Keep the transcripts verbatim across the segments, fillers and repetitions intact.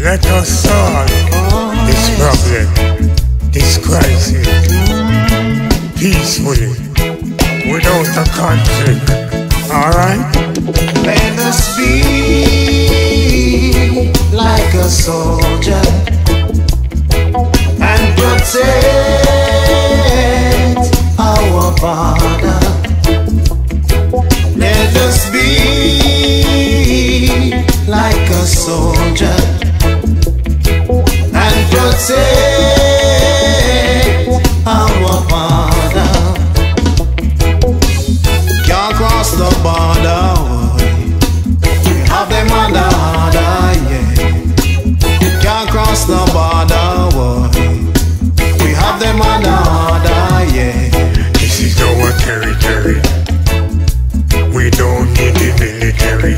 Let us solve this problem, this crisis, peacefully, without a conflict. Alright? Let us be like a soldier and protect our border. Let us be like a soldier and protect our border. Can't cross the border, we have them under order, yeah. Can't cross the border, we have them under order, yeah. This is our territory. We don't need the military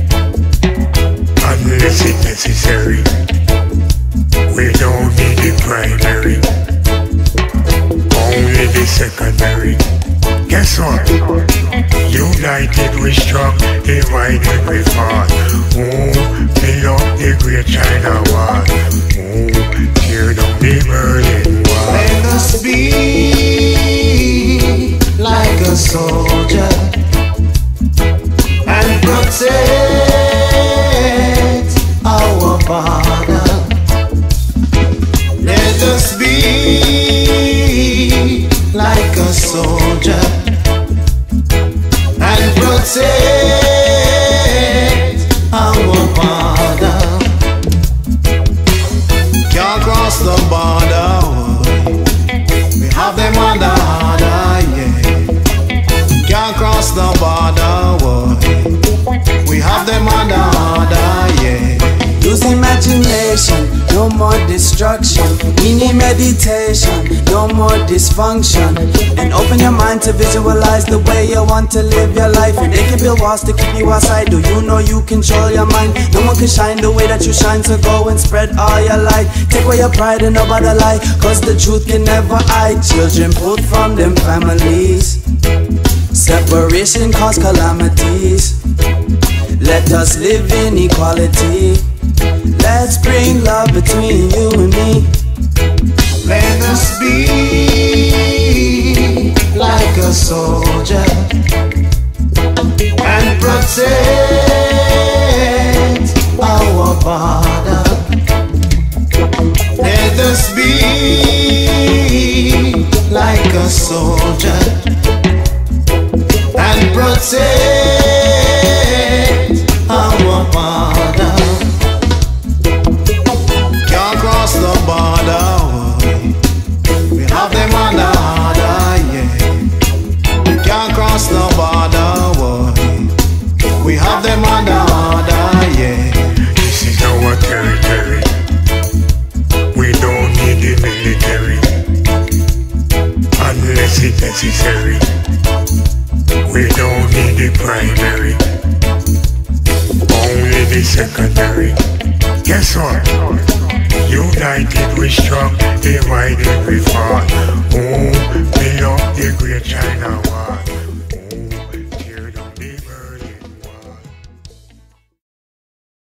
unless it's necessary. We don't need the primary, only the secondary. Guess what? United we strong, divided we fall. Oh, build up the great China wall. Oh, tear down the Berlin Wall. Let us be like a soldier and protect our border. Let us be like a soldier and protect our border. Can't cross the border, we have them under order, yeah. Can't cross the border, we have them under order, yeah. Use imagination, no more destruction. We need meditation, no more dysfunction. And open your mind to visualize the way you want to live your life. And they can build walls to keep you outside. Do you know you control your mind? No one can shine the way that you shine, so go and spread all your light. Take away your pride and nobody lie, cause the truth can never hide. Children pulled from them families, separation cause calamities. Let us live in equality. Let's bring love between you and me. Let us be like a soldier and protect our border. Let us be like a soldier and protect our border. Can't cross the border, we have them under order, yeah. Can't cross the border, we have them under order, yeah. This is our territory. We don't need the military unless it's necessary. We don't need the primary, only the secondary. Guess what? United we strong, divided we fall. Oh, build up the great China wall.